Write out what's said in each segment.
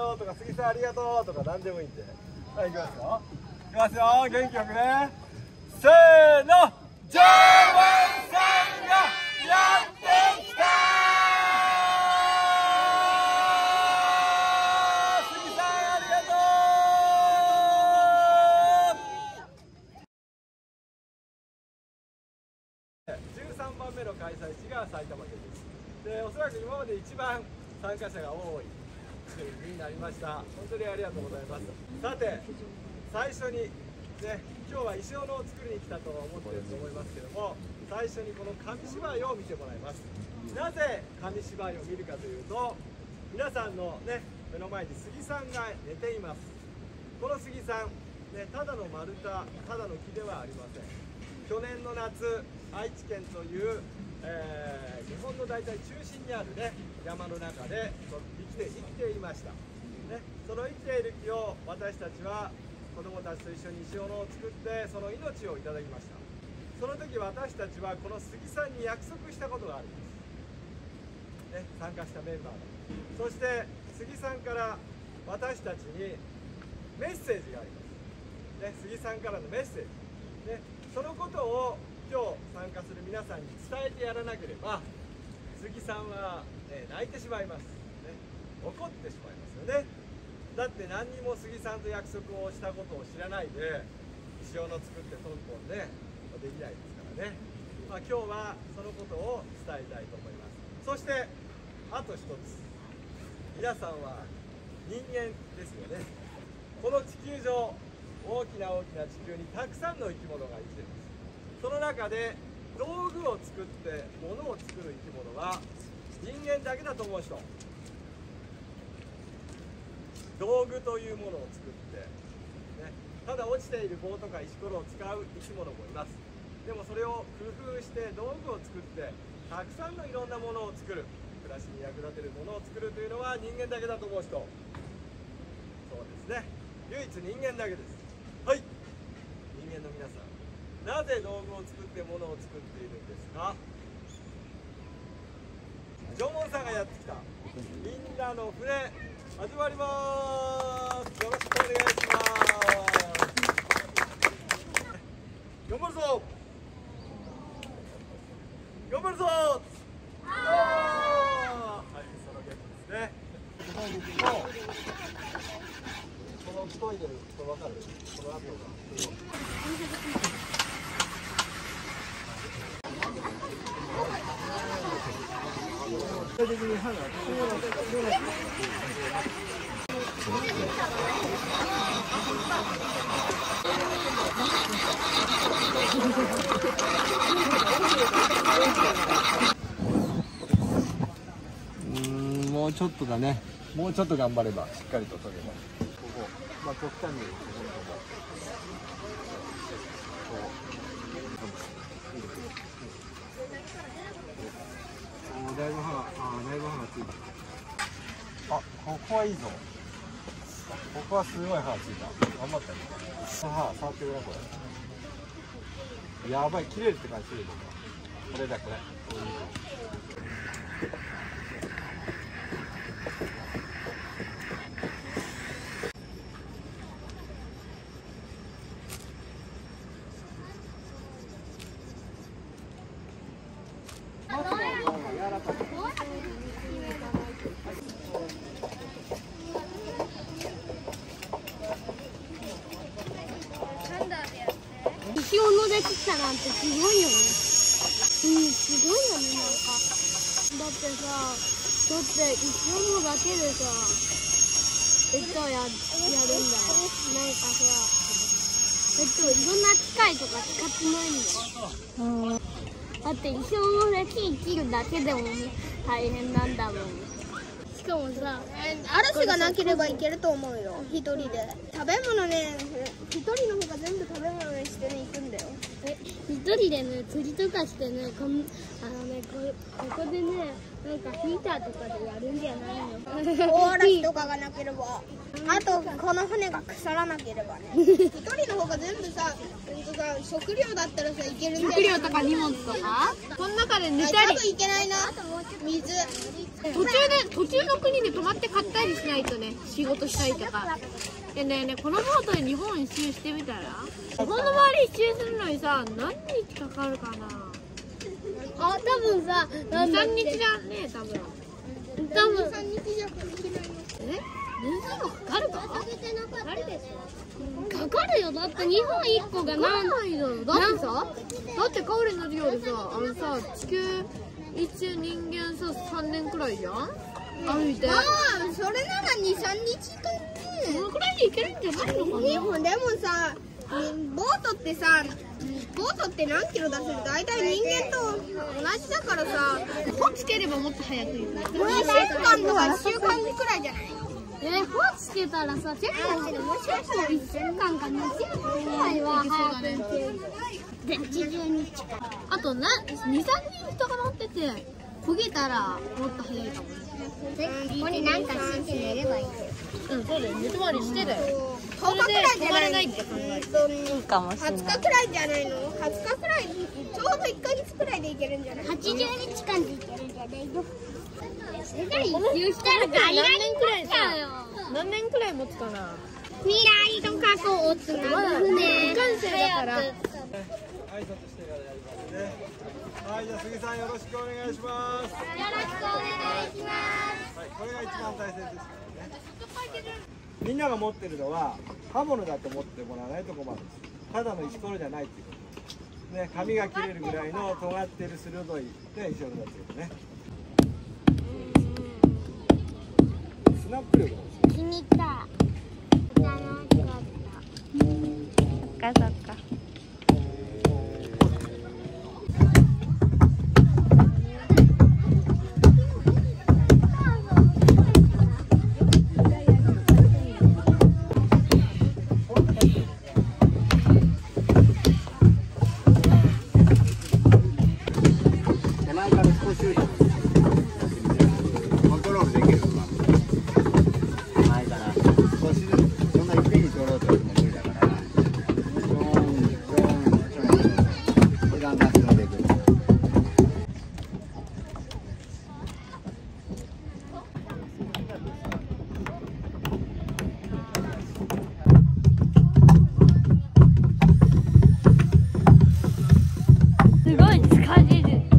とうとか杉さんありがとうとか何でもいいんで。はい、いきますよ。いきますよ。元気よくね。せーの。ジョーワンさんがやってきたー。杉さんありがとう。13番目の開催地が埼玉県です。で、おそらく今まで一番参加者が多いチームになりました。本当にありがとうございます。さて、最初にね、今日は石斧を作りに来たと思っていると思いますけども、最初にこの紙芝居を見てもらいます。なぜ紙芝居を見るかというと、皆さんのね、目の前に杉さんが寝ています。この杉さん、ね、ただの丸太、ただの木ではありません。去年の夏、愛知県という、日本の大体中心にあるね、山の中で生きていました、ね、その生きている木を私たちは子どもたちと一緒に石斧を作ってその命をいただきました。その時私たちはこの杉さんに約束したことがあります、ね、参加したメンバーで。そして杉さんから私たちにメッセージがあります、ね、杉さんからのメッセージ、ね、そのことを今日参加する皆さんに伝えてやらなければ杉さんは、ね、泣いてしまいます、ね、怒ってしまいますよね。だって何にも杉さんと約束をしたことを知らないで石斧作ってトントンでできないですからね、今日はそのことを伝えたいと思います。そしてあと一つ、皆さんは人間ですよね。この地球上、大きな地球にたくさんの生き物が生きています。その中で道具を作って物を作る生き物は人間だけだと思う人。道具というものを作って、ね、ただ落ちている棒とか石ころを使う生き物もいます。でもそれを工夫して道具を作ってたくさんのいろんなものを作る、暮らしに役立てるものを作るというのは人間だけだと思う人。そうですね、唯一人間だけです。はい、人間の皆さん、なぜ道具を作って物を作っているんですか？縄文さんがやってきたみんなの船、始まります。よろしくお願いします。頑張るぞ、頑張るぞ。はい、その逆ですね。この太いでる、これ分かる？この後がもうちょっとだね。もうちょっと頑張ればしっかりと取れば。ここ、極端にここのとこ。だいぶ刃がついた。あ、ここはいいぞ。ここはすごい刃がついた。頑張ったね。刃触ってごらんこれ。やばい、切れるって感じするよ。これだこれ。 石斧で切ったなんてすごいよね。すごいよね、なんか。だって石斧だけでさ、やるんだよ。なんかさ、いろんな機械とか使ってないんだよ。だって石斧で木切るだけでも大変なんだもん。しかもさ、 嵐がなければいけると思うよ、一人で。食べ物ね、一人の方が全部食べ物にしてね、行くんだよ。 一人でね、釣りとかしてね、ここでね、なんかヒーターとかでやるんじゃないの？ 大嵐とかがなければ。あと、この船が腐らなければね。一人の方が全部さ、食料だったらさ、いけるんだよ。 食料とか荷物とかこの中で寝たり。 多分いけないな。水。 途中の国で泊まって買ったりしないとね、仕事したりとか。でね、このボートで日本一周してみたら、日本の周り一周するのにさ、何日かかるかな。 あ、多分さ、 2、3日だね、多分。 3日じゃできないの。 年数もかかるか？かかるでしょ。 かかるよ。だって日本1個がかかんないだろ。だってさ、だってカオリンの授業でさ、地球一周人間さ3年くらいじゃん。歩いて。 ああ、それなら2、3日かね。 そのくらいで行けるんじゃないのかな。 でもさ、ボートって何キロ出せる？大体人間と同じだからさ、 帆つければもっと早く行く。 2週間とか1週間くらいじゃない？ 帆つけたらさ、結構1週間か2週間くらいは早く行ける。 で、80日か。 あと2、3人人が乗ってて、焦げたらもっと早いかもね。 ここになんかして寝ればいいんだよ。 うん、そうだよ。寝泊まりしてだよ。 10日くらいじゃないの？ いって考えて。 いいかもしれない。 20日くらいじゃないの？20日くらい、ちょうど1ヶ月くらいでいけるんじゃない？80日間でいけるんじゃないの？それが一周したらガリガリ何年くらい持つかな。 未来の過去をつなぐ船。 未完成だから。 挨拶してからやりますね。はい、じゃあ杉さんよろしくお願いします。 よろしくお願いします。 はい、これが一番大切ですからね。みんなが持ってるのは刃物だと思ってもらわないと困るんです。ただの石ころじゃないっていうことです。ね、紙が切れるぐらいの尖ってる鋭い、ね、石ころだっていうね。スナップ力なんですよ。 気に入った。楽しかった。 そっかそっか。 手前から少しずつコントロールできるのか。手前から少しずつ、そんないっぺんに取ろうとしても無理だから、でだんだん進んでいく。 すごい疲れるよ。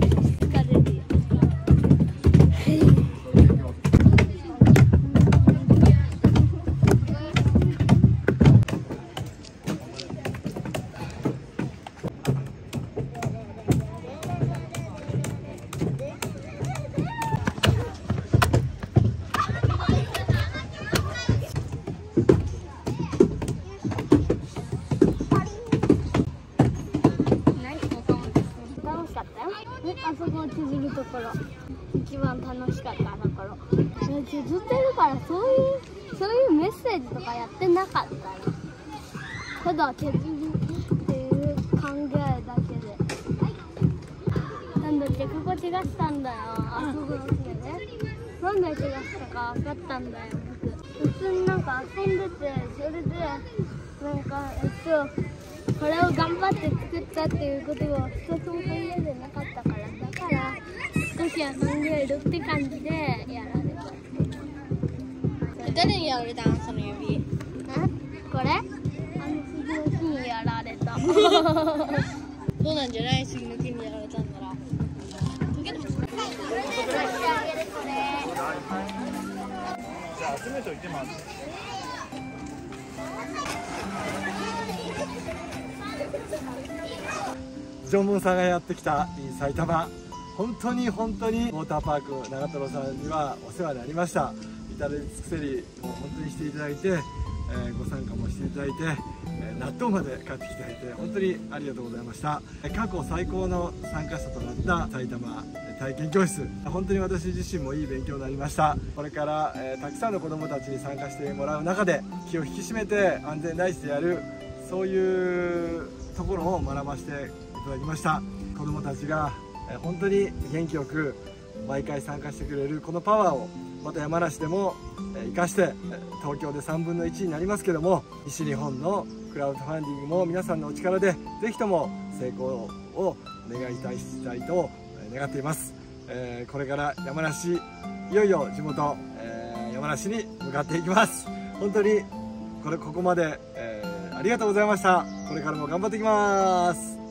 楽しかったよ。あそこを削るところ、一番楽しかったところ。削ってるからそういうメッセージとかやってなかったよ。ただ削るっていう考えだけで。なんだっけ、ここ違ったんだよ。あそこの船ね。なんで違ったか分かったんだよ、僕。普通になんか遊んでて、それでなんかこれを頑張って作ったっていうことを一つも取り入れてなかったから、だから少しは考えるって感じでやられた。 誰にやられたのその指。 これ杉の木にやられた。 そうなんじゃない？杉の木にやられたんなら。 じゃあ集めといてます。ジョンモンさんがやってきた埼玉、本当にウォーターパーク長瀞さんにはお世話になりました。至れり尽くせりもう本当にしていただいて、ご参加もしていただいて、納豆まで買ってきていただいて本当にありがとうございました。過去最高の参加者となった埼玉体験教室、本当に私自身もいい勉強になりました。これから、たくさんの子どもたちに参加してもらう中で気を引き締めて安全第一でやる、そういうところを学ばせていただきました。子どもたちが本当に元気よく毎回参加してくれるこのパワーをまた山梨でも生かして、東京で3分の1になりますけども、西日本のクラウドファンディングも皆さんのお力でぜひとも成功を願いたいと願っています。これから山梨いよいよ地元、山梨に向かっていきます。本当にここまで、ありがとうございました。これからも頑張っていきます。